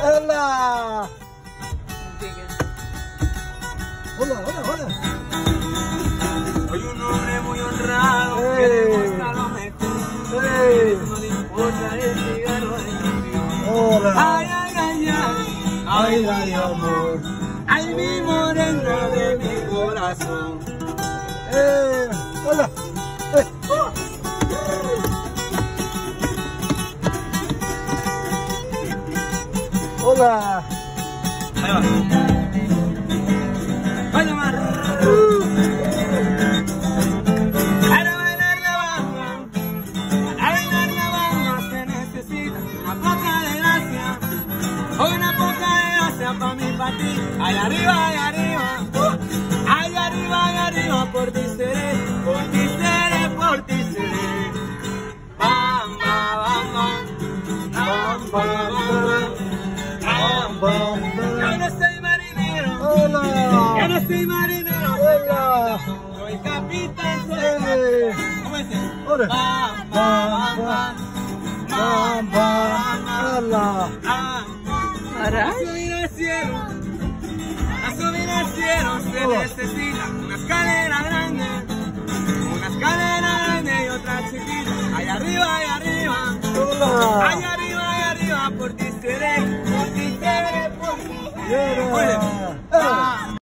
Hola. Hola, hola, hola. Soy un hombre muy honrado que demuestra lo mejor. No le importa el cigarro de canción. Hola. Ay, ay, ay, ay, Ay, ay, amor. ay, mi morena de mi corazón. Hola. Hola. Ahí va. Baila más. Para bailar la bamba, para bailar la bamba se necesita una poca de gracia, una poca de gracia pa' mí, pa' ti. Allá arriba, allá arriba, allá arriba, allá arriba, por ti seré, por ti seré, por ti seré. Bamba, bamba, bamba, bamba. Yo no soy marinero, Hola. yo no soy marinero, Hola. soy capitán, soy ¿cómo dice? Hola. Bam, bam, bam, Bam, bam. Hola. Para subir al cielo, a subir al cielo se necesita una escalera grande y otra chiquita. Allá arriba, allá arriba, Hola. allá arriba, por ti seré, por ti seré, por ti seré. Hola.